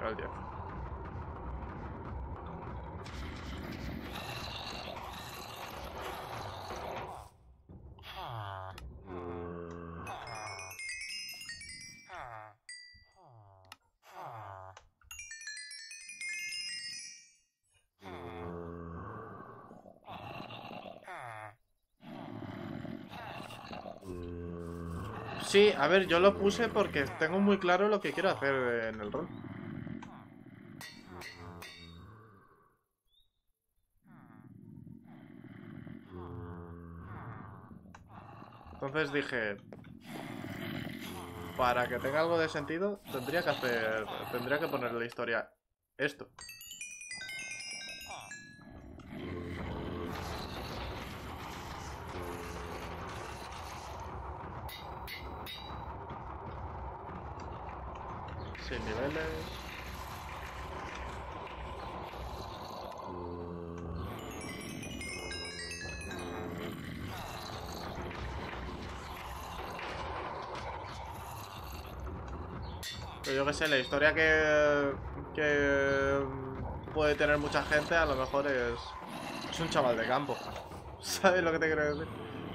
el Jeff. Sí, a ver, yo lo puse porque tengo muy claro lo que quiero hacer en el rol. Entonces dije, para que tenga algo de sentido, tendría que poner en la historia esto. Sin niveles. Pero yo que sé, la historia que puede tener mucha gente a lo mejor es un chaval de campo. ¿Sabes lo que te quiero decir?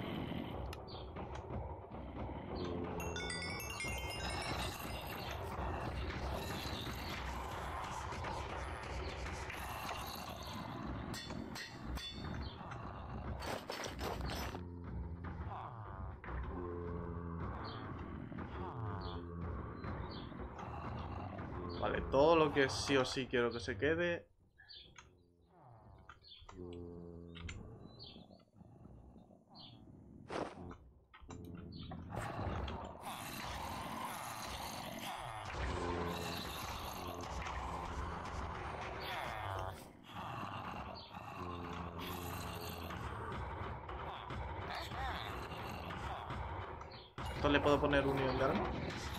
Vale, todo lo que sí o sí quiero que se quede. ¿Esto le puedo poner unión de arma?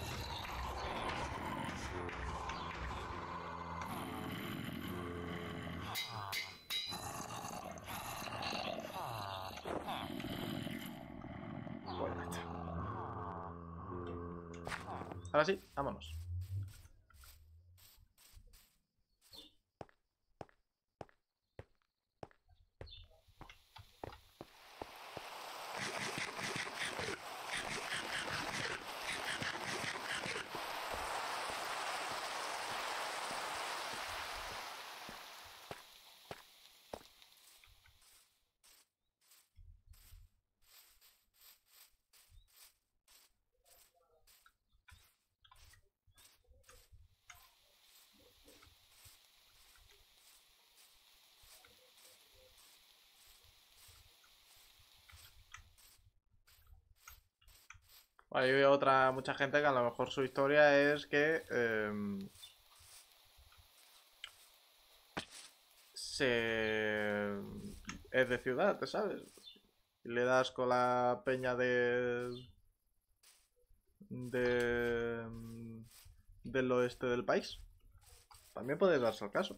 Ahora sí, vámonos. Vale, yo veo mucha gente que a lo mejor su historia es que es de ciudad, ¿sabes? Y le das con la peña de del oeste del país. También puede darse el caso.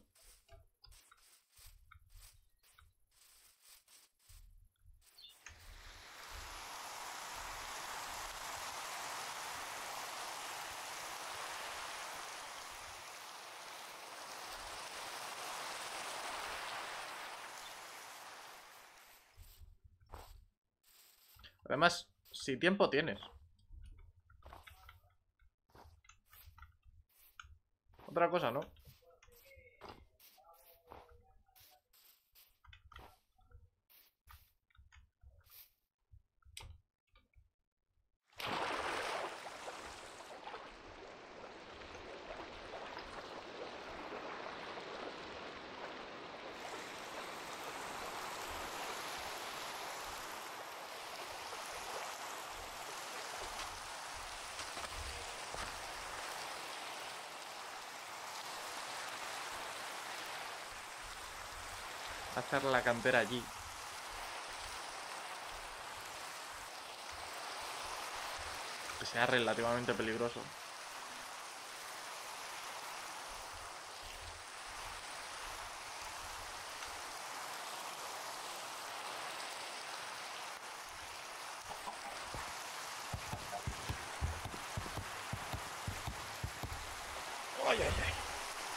Además, si tiempo tienes. Otra cosa, ¿no? Hacer la cantera allí. Que sea relativamente peligroso. Ay, ay, ay.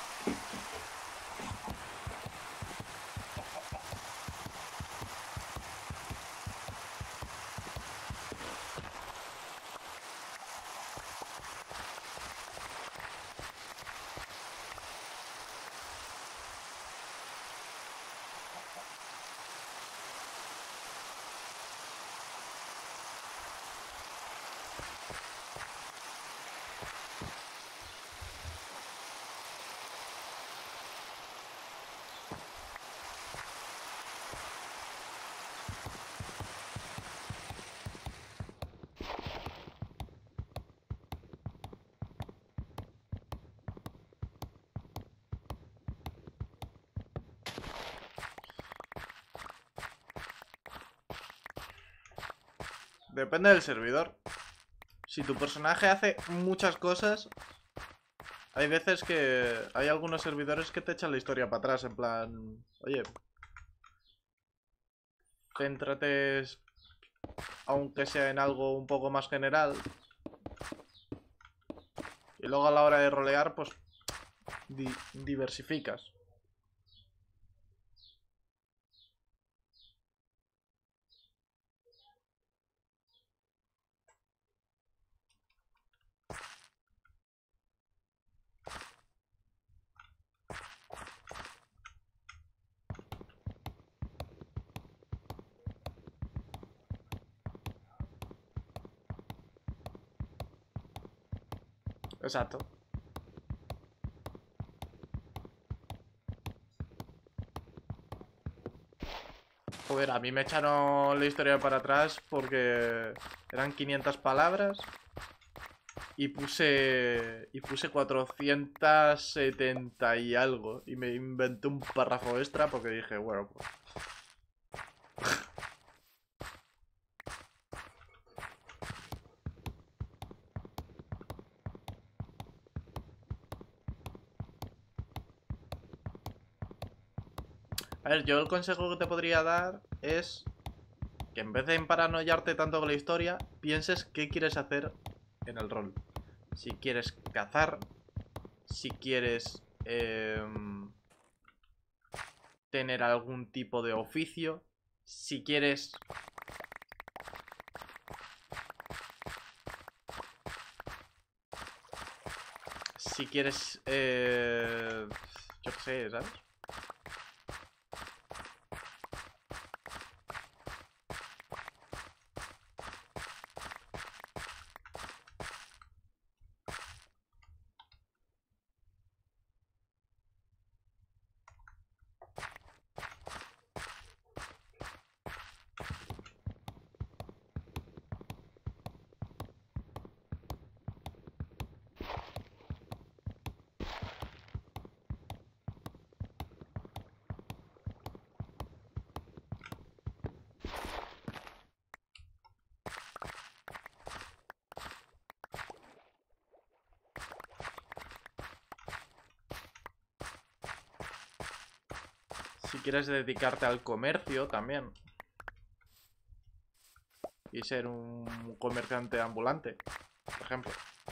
Depende del servidor. Si tu personaje hace muchas cosas, hay veces que hay algunos servidores que te echan la historia para atrás, en plan, oye, céntrate, aunque sea en algo un poco más general. Y luego a la hora de rolear, pues diversificas. Exacto. Joder, a mí me echaron la historia para atrás porque eran 500 palabras y puse 470 y algo. Y me inventé un párrafo extra porque dije, bueno, pues... A ver, yo el consejo que te podría dar es que en vez de emparanoiarte tanto con la historia, pienses qué quieres hacer en el rol. Si quieres cazar, si quieres tener algún tipo de oficio, si quieres... Si quieres... yo qué sé, ¿sabes? Si quieres dedicarte al comercio también. Y ser un comerciante ambulante, por ejemplo.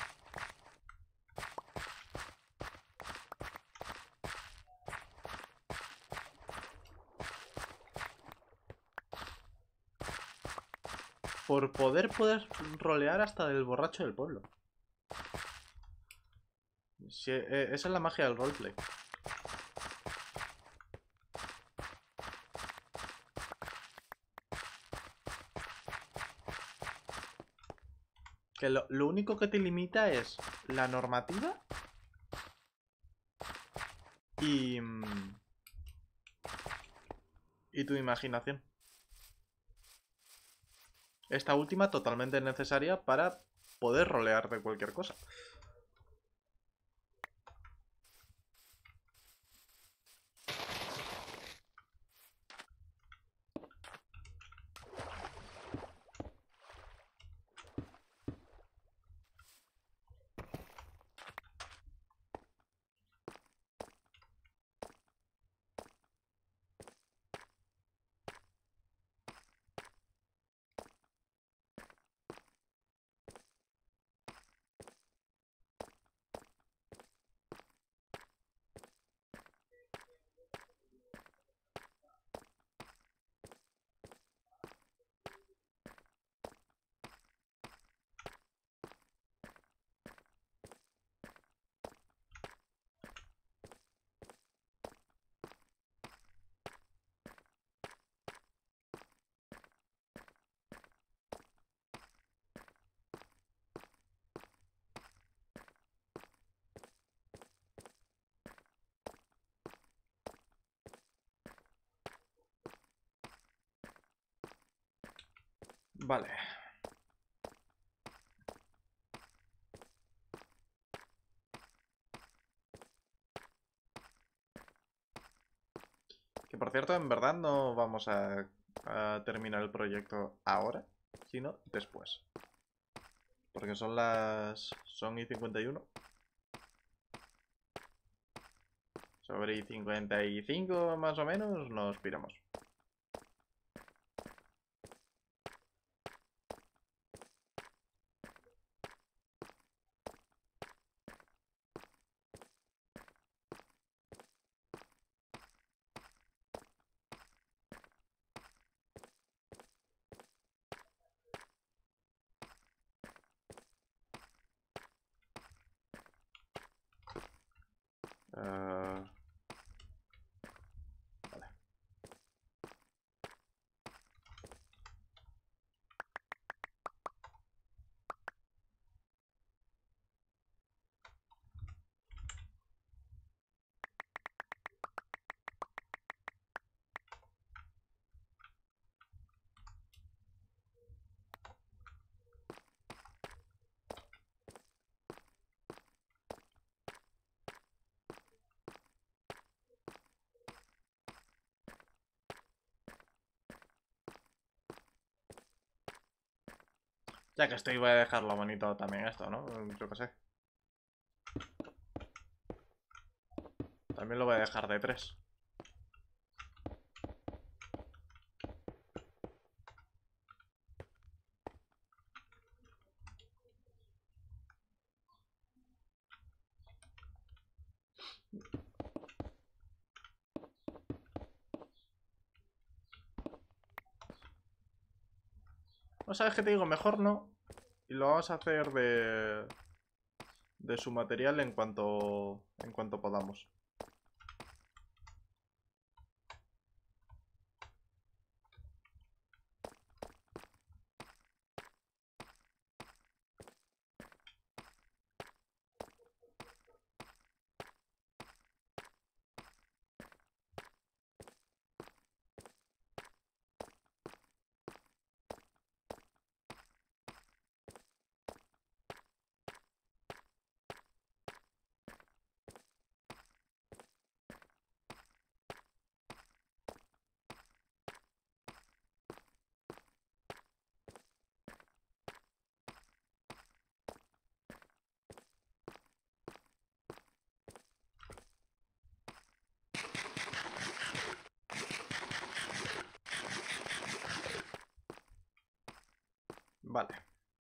Por poder puedes rolear hasta del borracho del pueblo. Si, esa es la magia del roleplay. Que lo único que te limita es la normativa y... y tu imaginación. Esta última totalmente necesaria para poder rolear de cualquier cosa. Vale. Que por cierto, en verdad no vamos a terminar el proyecto ahora. sino después. Porque son y 51. Sobre y 55 más o menos nos piramos. Vale. Ya que estoy, voy a dejarlo bonito también esto, ¿no? Yo qué sé. También lo voy a dejar de 3. No sabes qué te digo, mejor no. Y lo vamos a hacer de su material en cuanto podamos. Vale.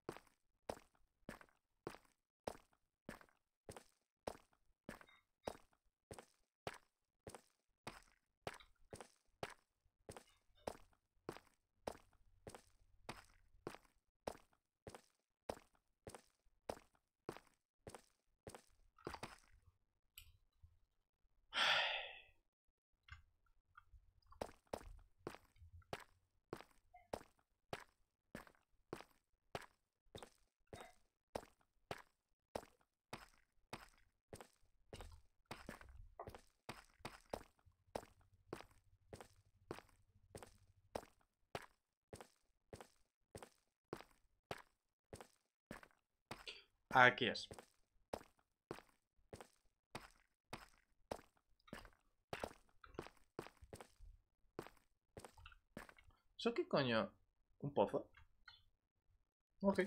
Aquí es. ¿Eso qué coño? ¿Un pozo? Ok.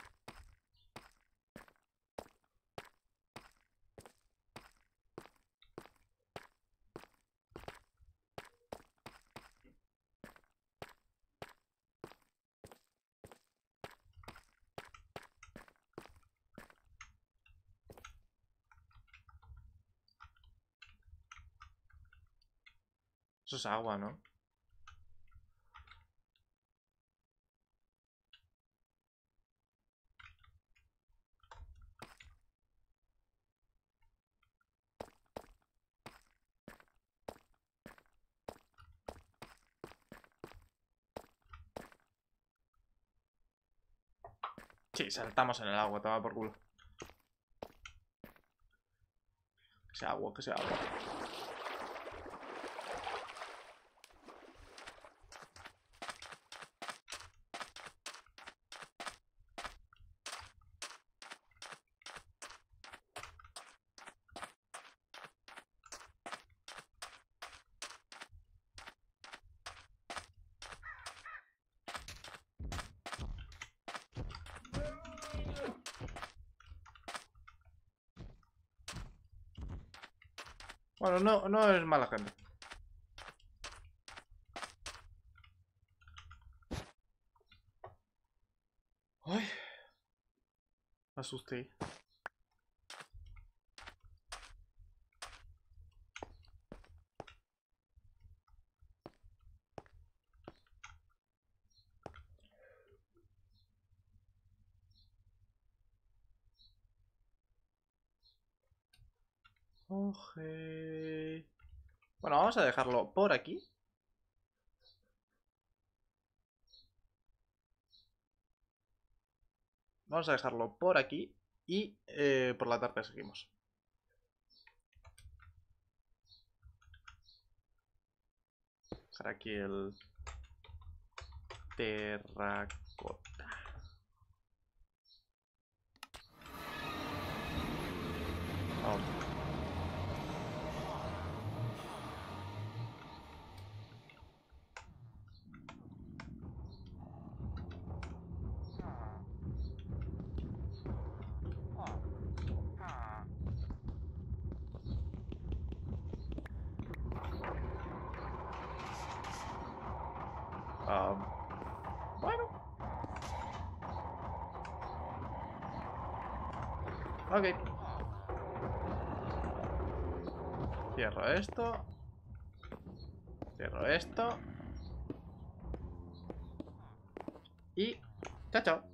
Eso es agua, ¿no? Sí, saltamos en el agua, toma por culo. Que sea agua, que sea agua. Bueno, no es mala gente. Ay, me asusté. Oje. Bueno, vamos a dejarlo por aquí. Vamos a dejarlo por aquí. Y por la tarde seguimos. Dejar aquí el terracota. Vamos. Bueno. Ok. Cierro esto. Cierro esto. Y... chao, chao.